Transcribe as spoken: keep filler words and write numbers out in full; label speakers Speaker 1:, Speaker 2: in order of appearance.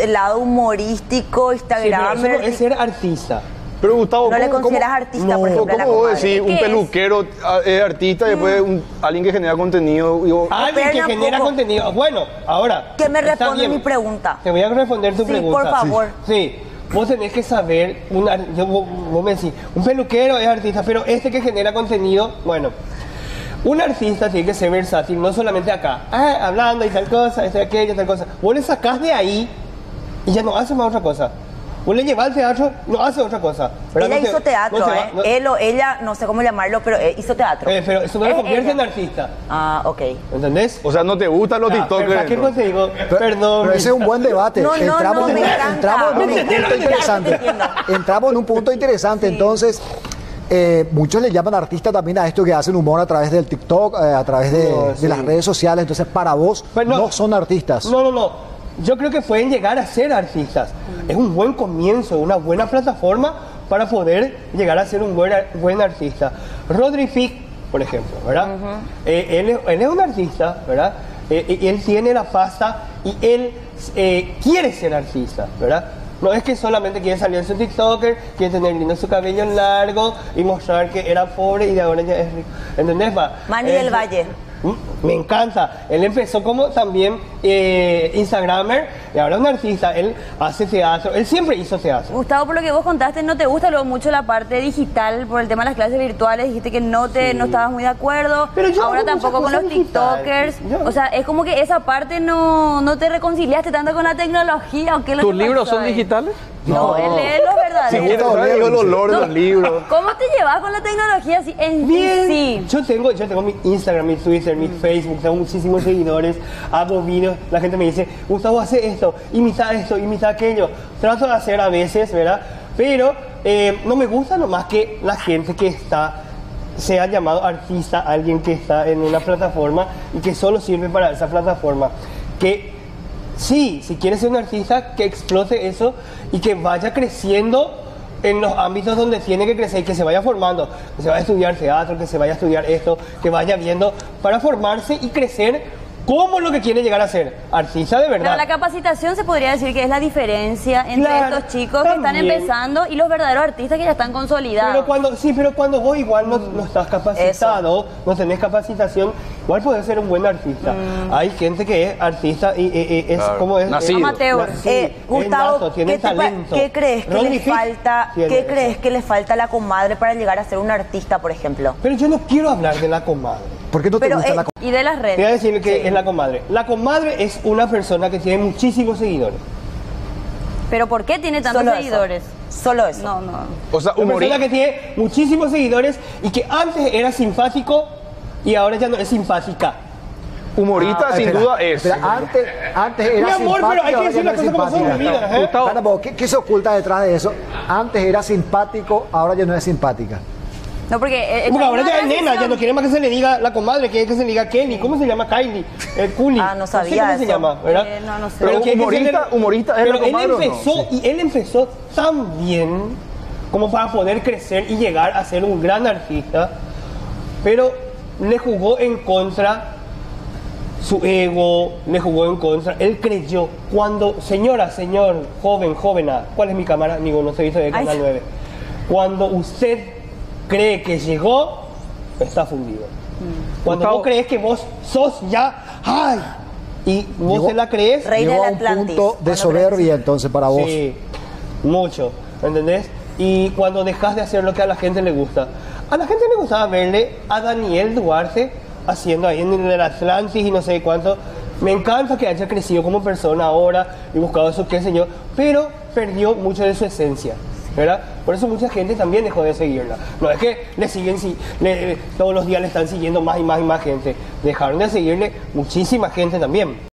Speaker 1: el lado humorístico,
Speaker 2: Sí, pero
Speaker 1: Instagramer.
Speaker 2: eso no es ser artista.
Speaker 3: Pero Gustavo,
Speaker 1: no le
Speaker 3: ¿cómo,
Speaker 1: consideras
Speaker 3: cómo-
Speaker 1: artista,
Speaker 3: no,
Speaker 1: por ejemplo, a la
Speaker 3: ¿cómo vos
Speaker 1: comadre?
Speaker 3: decís? Un
Speaker 4: ¿Qué es?
Speaker 3: peluquero ah, es artista y después un, alguien que genera contenido. Digo,
Speaker 2: Alguien que
Speaker 1: Espera un
Speaker 2: genera
Speaker 1: poco.
Speaker 2: contenido. Bueno, ahora.
Speaker 1: Que me
Speaker 2: está
Speaker 1: responde
Speaker 2: bien.
Speaker 1: mi pregunta.
Speaker 2: Te voy a responder tu
Speaker 1: Sí,
Speaker 2: pregunta.
Speaker 1: por favor.
Speaker 2: Sí. Sí. Vos tenés que saber, un ar- yo- vos, vos me decís, un peluquero es artista, pero este que genera contenido, bueno, un artista tiene que ser versátil, no solamente acá, ah, hablando y tal cosa, esto y aquello, tal cosa. Vos le sacás de ahí y ya no hace más otra cosa. Vos le llevas al teatro, no hace otra cosa. ¿verdad?
Speaker 1: Ella
Speaker 2: No se-
Speaker 1: hizo teatro,
Speaker 2: no se va-
Speaker 1: ¿eh?
Speaker 2: no-
Speaker 1: Él o ella, no sé cómo llamarlo, pero eh, hizo teatro.
Speaker 2: eh, pero eso no le
Speaker 1: Es
Speaker 2: convierte
Speaker 1: ella.
Speaker 2: en artista,
Speaker 1: Ah, ok.
Speaker 2: ¿entendés?
Speaker 3: o sea, no te gustan los
Speaker 2: Ah,
Speaker 3: TikTokers.
Speaker 2: pero ¿para qué
Speaker 3: entonces.
Speaker 2: cosa digo?
Speaker 5: Pero,
Speaker 2: Perdón.
Speaker 5: pero ese es un buen debate.
Speaker 1: No, no,
Speaker 5: entramos,
Speaker 1: no,
Speaker 5: en,
Speaker 1: me
Speaker 5: un-
Speaker 1: encanta.
Speaker 5: entramos en
Speaker 1: Me
Speaker 5: un
Speaker 1: entiendo,
Speaker 5: punto
Speaker 1: te
Speaker 5: interesante.
Speaker 1: entiendo.
Speaker 5: Entramos en un punto interesante. Entonces, eh, muchos le llaman artista también a esto que hacen humor a través del TikTok, eh, a través de,
Speaker 2: No,
Speaker 5: de
Speaker 2: sí.
Speaker 5: las redes sociales. Entonces, para vos,
Speaker 2: Pues
Speaker 5: no,
Speaker 2: no.
Speaker 5: son artistas.
Speaker 2: No, no, no. Yo creo que pueden llegar a ser artistas. Es un buen comienzo, una buena plataforma para poder llegar a ser un buen, ar- buen artista. Rodri Fick, por ejemplo, ¿verdad? Eh, él, es- él es un artista, ¿verdad? Eh, y él tiene la pasta y él eh, quiere ser artista, ¿verdad? No es que solamente quiere salir en su TikToker, quiere tener lindo su cabello largo y mostrar que era pobre y de ahora ya es rico. ¿Entendés, va?
Speaker 1: Manny
Speaker 2: Eh,
Speaker 1: del Valle.
Speaker 2: Mm, Me encanta. Él empezó como también eh, Instagramer y ahora es un artista. Él hace teatro. Él siempre hizo teatro.
Speaker 4: Gustavo, por lo que vos contaste, ¿no te gusta luego mucho la parte digital por el tema de las clases virtuales? Dijiste que no te no estabas muy de acuerdo.
Speaker 2: Pero yo
Speaker 4: Ahora
Speaker 2: hago
Speaker 4: tampoco con
Speaker 2: muchas
Speaker 4: los
Speaker 2: cosas digitales.
Speaker 4: TikTokers.
Speaker 2: Yo-
Speaker 4: O sea, es como que esa parte no, no te reconciliaste tanto con la tecnología. ¿O qué es lo
Speaker 6: ¿Tus
Speaker 4: que
Speaker 6: libros
Speaker 4: pasó
Speaker 6: son
Speaker 4: ahí?
Speaker 6: digitales?
Speaker 4: No, él es lo
Speaker 3: Si
Speaker 4: verdadero.
Speaker 3: quieres
Speaker 5: Gustavo,
Speaker 3: saber el
Speaker 5: bien,
Speaker 3: olor de
Speaker 4: No.
Speaker 3: los libros.
Speaker 4: ¿Cómo te llevas con la tecnología así en
Speaker 2: Bien.
Speaker 4: sí?
Speaker 2: Yo tengo, yo tengo mi Instagram, mi Twitter, mi Facebook, tengo muchísimos seguidores, hago videos, la gente me dice, Gustavo, hace esto, imita esto, imita aquello. Trato de hacer a veces, ¿verdad? Pero eh, no me gusta nomás que la gente que está, sea llamado artista, alguien que está en una plataforma y que solo sirve para esa plataforma. Que sí, si quieres ser un artista, que explote eso y que vaya creciendo en los ámbitos donde tiene que crecer y que se vaya formando, que se vaya a estudiar teatro, que se vaya a estudiar esto, que vaya viendo para formarse y crecer como lo que quiere llegar a ser, artista de
Speaker 4: Pero
Speaker 2: verdad.
Speaker 4: la capacitación se podría decir que es la diferencia entre
Speaker 2: Claro,
Speaker 4: estos chicos que están
Speaker 2: también.
Speaker 4: empezando y los verdaderos artistas que ya están consolidados.
Speaker 2: Pero cuando, sí, pero cuando vos igual no, no estás capacitado, no tenés capacitación, igual podés ser un buen artista. Hay gente que es artista y, y- y es
Speaker 3: Claro.
Speaker 2: como es
Speaker 3: Nacido.
Speaker 4: Amateur.
Speaker 2: Sí,
Speaker 1: Eh,
Speaker 2: es
Speaker 1: Gustavo,
Speaker 2: nato, tiene
Speaker 1: ¿qué, te pa-
Speaker 2: talento.
Speaker 1: qué crees que
Speaker 2: Rodri
Speaker 1: le
Speaker 2: Fick
Speaker 1: falta?
Speaker 2: tiene
Speaker 1: ¿Qué
Speaker 2: eso.
Speaker 1: crees que le falta a la comadre para llegar a ser un artista, por ejemplo?
Speaker 2: Pero yo no quiero hablar de la comadre.
Speaker 5: ¿Por qué no te
Speaker 1: Pero,
Speaker 5: gusta
Speaker 1: eh,
Speaker 5: la co-
Speaker 4: Y de las
Speaker 2: Te voy a
Speaker 4: redes.
Speaker 2: decir que es la comadre. La comadre es una persona que tiene muchísimos seguidores.
Speaker 4: Pero ¿por qué tiene tantos
Speaker 1: Solo eso.
Speaker 4: seguidores?
Speaker 1: Solo eso.
Speaker 4: No, no.
Speaker 3: O sea,
Speaker 2: Una
Speaker 3: humorista.
Speaker 2: persona que tiene muchísimos seguidores y que antes era simpático y ahora ya no es simpática.
Speaker 3: Humorista,
Speaker 5: Ah,
Speaker 3: sin
Speaker 5: espera,
Speaker 3: duda es.
Speaker 5: espera, antes, antes era
Speaker 2: Mi amor, pero hay
Speaker 5: simpática,
Speaker 2: que
Speaker 5: ahora
Speaker 2: decir
Speaker 5: ya no
Speaker 2: las
Speaker 5: es
Speaker 2: cosas como son,
Speaker 5: simpática.
Speaker 2: mi vida, ¿eh?
Speaker 6: Gustavo,
Speaker 5: Espera, vos, ¿qué, ¿qué se oculta detrás de eso? Antes era simpático, ahora ya no es simpática.
Speaker 4: No, porque... eh,
Speaker 2: Porque
Speaker 4: está
Speaker 2: ahora
Speaker 4: en una
Speaker 2: ya es nena,
Speaker 4: transición.
Speaker 2: ya no quiere más que se le diga la comadre, quiere que se le diga Kelly. ¿Cómo se llama Kylie? Eh, Kuli.
Speaker 1: Ah, no
Speaker 2: sé
Speaker 1: sabía
Speaker 2: cómo se
Speaker 1: eso.
Speaker 2: llama, ¿verdad?
Speaker 4: Eh, no, no sé.
Speaker 3: Pero
Speaker 2: quiere que se
Speaker 3: humorista- humorista es
Speaker 2: Pero
Speaker 3: la comadre,
Speaker 2: él
Speaker 3: ¿o no?
Speaker 2: empezó, y él empezó tan bien como para poder crecer y llegar a ser un gran artista, pero le jugó en contra su ego, le jugó en contra. Él creyó cuando, señora, señor, joven, jovena, ¿cuál es mi cámara? Amigo, no se hizo de Canal
Speaker 4: Ay.
Speaker 2: nueve. Cuando usted cree que llegó, está fundido. Cuando
Speaker 6: Gustavo.
Speaker 2: vos crees que vos sos ya, ¡ay! Y vos
Speaker 5: Llegó-
Speaker 2: te la crees,
Speaker 1: Rey
Speaker 5: Llegó
Speaker 1: del
Speaker 5: a un
Speaker 1: Atlantis.
Speaker 5: punto de
Speaker 1: Cuando
Speaker 5: soberbia entonces para vos.
Speaker 2: sí, mucho, ¿entendés? Y cuando dejas de hacer lo que a la gente le gusta. A la gente le gustaba verle a Daniel Duarte haciendo ahí en el Atlantis y no sé cuánto. Me encanta que haya crecido como persona ahora y buscado eso, qué sé yo, pero perdió mucho de su esencia, ¿verdad? Por eso mucha gente también dejó de seguirla. No es que le siguen, si- le- todos los días le están siguiendo más y más y más gente. Dejaron de seguirle muchísima gente también.